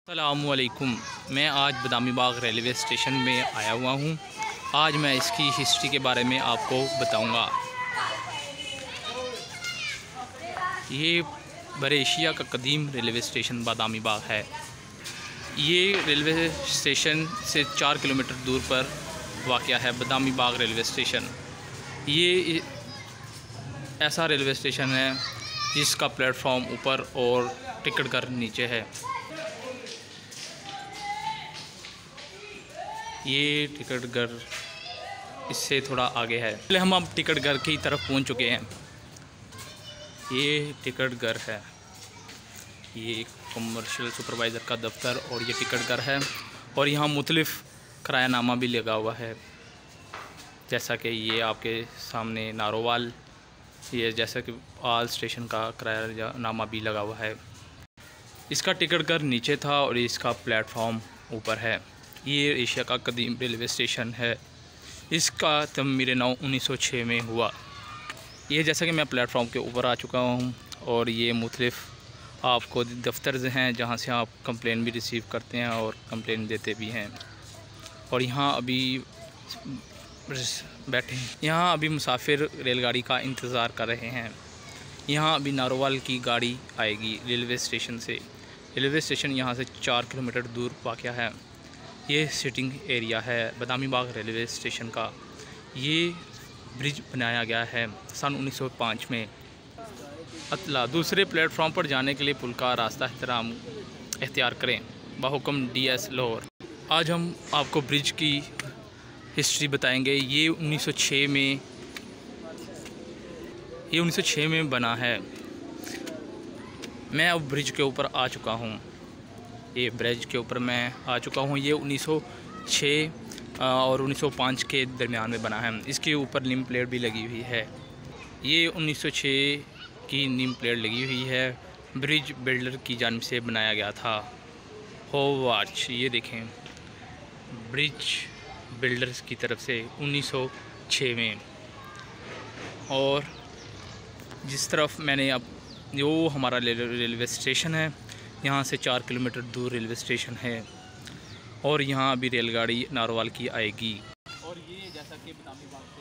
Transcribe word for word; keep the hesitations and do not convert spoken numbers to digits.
अस्सलामुअलैकुम। मैं आज बदामी बाग रेलवे स्टेशन में आया हुआ हूँ। आज मैं इसकी हिस्ट्री के बारे में आपको बताऊँगा। ये बड़े एशिया का कदीम रेलवे स्टेशन बदामी बाग है। ये रेलवे स्टेशन से चार किलोमीटर दूर पर वाक़या है बदामी बाग रेलवे स्टेशन। ये ऐसा रेलवे स्टेशन है जिसका प्लेटफॉर्म ऊपर और टिकट घर नीचे है। ये टिकट घर इससे थोड़ा आगे है। पहले हम अब टिकट घर की तरफ पहुंच चुके हैं। ये टिकट घर है। ये कमर्शियल सुपरवाइज़र का दफ्तर और ये टिकट घर है। और यहाँ मुख्तलिफ़ किरायानामा भी लगा हुआ है, जैसा कि ये आपके सामने नारोवाल, ये जैसा कि आल स्टेशन का किरायानामा भी लगा हुआ है। इसका टिकट घर नीचे था और इसका प्लेटफॉर्म ऊपर है। ये एशिया का कदीम रेलवे स्टेशन है। इसका तमीर नौ उन्नीस सौ छः में हुआ। ये जैसा कि मैं प्लेटफॉर्म के ऊपर आ चुका हूँ और ये मुख्तलिफ़ आपको दफ्तर हैं जहाँ से आप कंप्लेन भी रिसीव करते हैं और कंप्लेन देते भी हैं। और यहाँ अभी बैठे हैं, यहाँ अभी मुसाफिर रेलगाड़ी का इंतज़ार कर रहे हैं। यहाँ अभी नारोवाल की गाड़ी आएगी रेलवे स्टेशन से। रेलवे स्टेशन यहाँ से चार किलोमीटर दूर वाक़या है। ये सिटिंग एरिया है बदामी बाग रेलवे स्टेशन का। ये ब्रिज बनाया गया है सन उन्नीस सौ पाँच में। अतला दूसरे प्लेटफॉर्म पर जाने के लिए पुल का रास्ता एहतराम इख्तियार करें बहुकम डी एस लाहौर। आज हम आपको ब्रिज की हिस्ट्री बताएंगे। ये उन्नीस सौ छः में ये उन्नीस सौ छः में बना है। मैं अब ब्रिज के ऊपर आ चुका हूँ। ये ब्रिज के ऊपर मैं आ चुका हूँ। ये उन्नीस सौ छः और उन्नीस सौ पाँच के दरमियान में बना है। इसके ऊपर नेम प्लेट भी लगी हुई है। ये उन्नीस सौ छः की नेम प्लेट लगी हुई है। ब्रिज बिल्डर की जानिब से बनाया गया था। होवार्च, ये देखें, ब्रिज बिल्डर्स की तरफ से उन्नीस सौ छः में। और जिस तरफ मैंने अब जो हमारा रेलवे स्टेशन है, यहाँ से चार किलोमीटर दूर रेलवे स्टेशन है और यहाँ अभी रेलगाड़ी नारोवाल की आएगी। और ये जैसा कि बदामी बाग